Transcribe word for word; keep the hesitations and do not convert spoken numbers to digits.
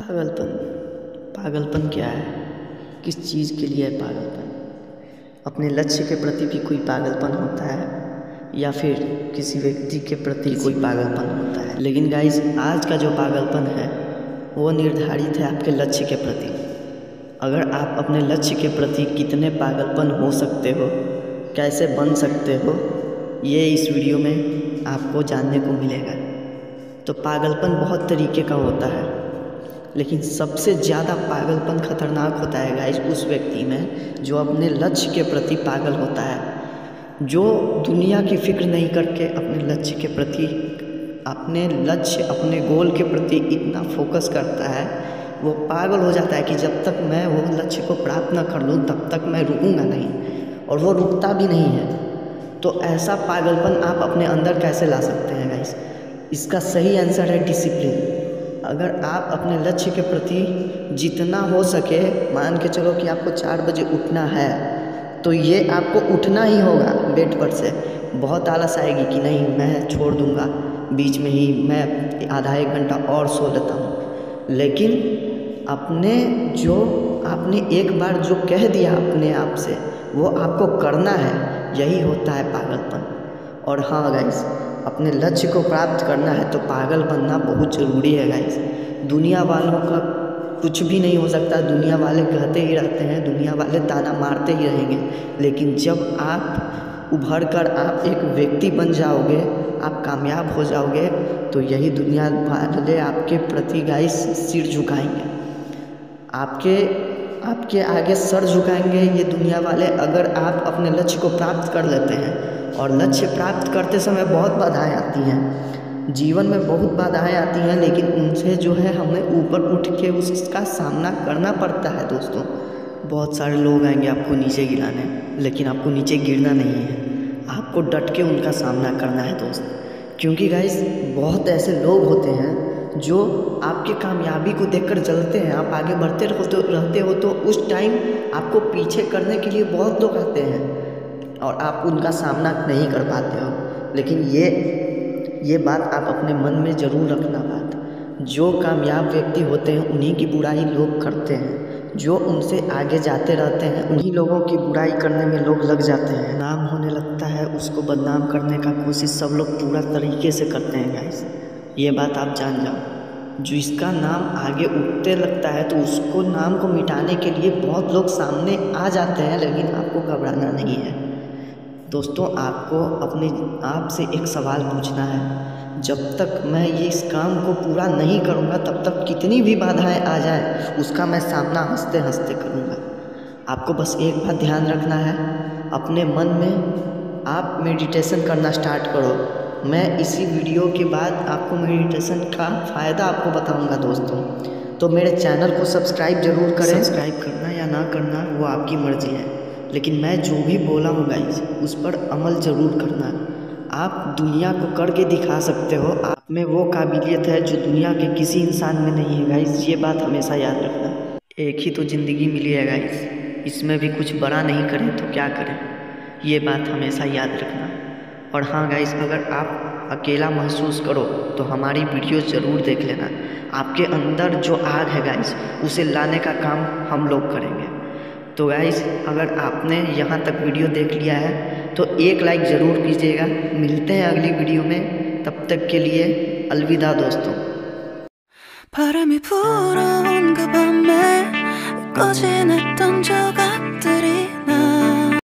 पागलपन पागलपन क्या है? किस चीज़ के लिए है पागलपन? अपने लक्ष्य के प्रति भी कोई पागलपन होता है या फिर किसी व्यक्ति के प्रति कोई पागलपन होता है। लेकिन गाइस, आज का जो पागलपन है वो निर्धारित है आपके लक्ष्य के प्रति। अगर आप अपने लक्ष्य के प्रति कितने पागलपन हो सकते हो, कैसे बन सकते हो, ये इस वीडियो में आपको जानने को मिलेगा। तो पागलपन बहुत तरीके का होता है, लेकिन सबसे ज़्यादा पागलपन खतरनाक होता है गाइस उस व्यक्ति में जो अपने लक्ष्य के प्रति पागल होता है, जो दुनिया की फिक्र नहीं करके अपने लक्ष्य के प्रति, अपने लक्ष्य अपने गोल के प्रति इतना फोकस करता है, वो पागल हो जाता है कि जब तक मैं वो लक्ष्य को प्राप्त न कर लूँ तब तक मैं रुकूंगा नहीं, और वो रुकता भी नहीं है। तो ऐसा पागलपन आप अपने अंदर कैसे ला सकते हैं गाइस? इसका सही आंसर है डिसिप्लिन। अगर आप अपने लक्ष्य के प्रति जितना हो सके, मान के चलो कि आपको चार बजे उठना है, तो ये आपको उठना ही होगा बेड पर से। बहुत आलस आएगी कि नहीं मैं छोड़ दूंगा, बीच में ही मैं आधा एक घंटा और सो लेता हूँ। लेकिन अपने जो आपने एक बार जो कह दिया अपने आप से, वो आपको करना है, यही होता है पागलपन। और हाँ गाइस, अपने लक्ष्य को प्राप्त करना है तो पागल बनना बहुत ज़रूरी है गाइस। दुनिया वालों का कुछ भी नहीं हो सकता, दुनिया वाले कहते ही रहते हैं, दुनिया वाले ताना मारते ही रहेंगे, लेकिन जब आप उभर कर आप एक व्यक्ति बन जाओगे, आप कामयाब हो जाओगे, तो यही दुनिया वाले आपके प्रति गाइस सिर झुकाएंगे, आपके आपके आगे सर झुकाएंगे ये दुनिया वाले, अगर आप अपने लक्ष्य को प्राप्त कर लेते हैं। और लक्ष्य प्राप्त करते समय बहुत बाधाएं आती हैं, जीवन में बहुत बाधाएं आती हैं, लेकिन उनसे जो है हमें ऊपर उठ के उसका सामना करना पड़ता है दोस्तों। बहुत सारे लोग आएंगे आपको नीचे गिराने, लेकिन आपको नीचे गिरना नहीं है, आपको डट के उनका सामना करना है दोस्त। क्योंकि गाइस, बहुत ऐसे लोग होते हैं जो आपके कामयाबी को देखकर जलते हैं। आप आगे बढ़ते रहते रहते हो तो उस टाइम आपको पीछे करने के लिए बहुत लोग आते हैं और आप उनका सामना नहीं कर पाते हो। लेकिन ये ये बात आप अपने मन में ज़रूर रखना बात, जो कामयाब व्यक्ति होते हैं उन्हीं की बुराई लोग करते हैं, जो उनसे आगे जाते रहते हैं उन्हीं लोगों की बुराई करने में लोग लग जाते हैं। नाम होने लगता है, उसको बदनाम करने का कोशिश सब लोग पूरा तरीके से करते हैं गाइस, ये बात आप जान जाओ। जो इसका नाम आगे उठते लगता है तो उसको नाम को मिटाने के लिए बहुत लोग सामने आ जाते हैं, लेकिन आपको घबराना नहीं है दोस्तों। आपको अपने आप से एक सवाल पूछना है, जब तक मैं ये इस काम को पूरा नहीं करूँगा तब तक कितनी भी बाधाएं आ जाए उसका मैं सामना हंसते हंसते करूँगा। आपको बस एक बात ध्यान रखना है, अपने मन में आप मेडिटेशन करना स्टार्ट करो। मैं इसी वीडियो के बाद आपको मेडिटेशन का फ़ायदा आपको बताऊँगा दोस्तों। तो मेरे चैनल को सब्सक्राइब जरूर करें। सब्सक्राइब करना या ना करना वो आपकी मर्ज़ी है, लेकिन मैं जो भी बोला हूँ गाइस उस पर अमल ज़रूर करना। आप दुनिया को करके दिखा सकते हो, आप में वो काबिलियत है जो दुनिया के किसी इंसान में नहीं है गाइस, ये बात हमेशा याद रखना। एक ही तो ज़िंदगी मिली है गाइस, इसमें भी कुछ बड़ा नहीं करें तो क्या करें, ये बात हमेशा याद रखना। और हाँ गाइस, अगर आप अकेला महसूस करो तो हमारी वीडियो ज़रूर देख लेना। आपके अंदर जो आग है गाइस उसे लाने का काम हम लोग करेंगे। तो गाइस, अगर आपने यहाँ तक वीडियो देख लिया है तो एक लाइक ज़रूर कीजिएगा। मिलते हैं अगली वीडियो में, तब तक के लिए अलविदा दोस्तों। 바람이 불어온 그 밤에 꺼진 했던 조각